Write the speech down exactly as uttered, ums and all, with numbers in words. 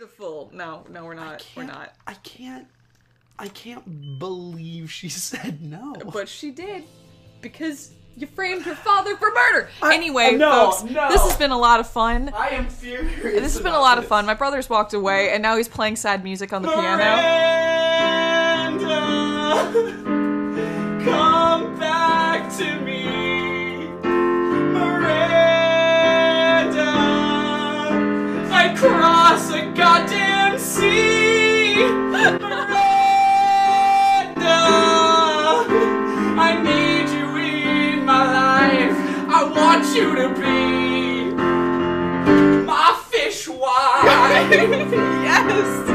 beautiful. No, no, we're not. We're not. I can't. I can't believe she said no. But she did, because you framed her father for murder. I, anyway, uh, no, folks, no. this has been a lot of fun. I am furious. This has been a lot of fun. My brother's walked away, and now he's playing sad music on the Miranda, piano. Come back to me. Miranda, I cross a goddamn sea. Miranda, I need you in my life. I want you to be my fish wife. Yes.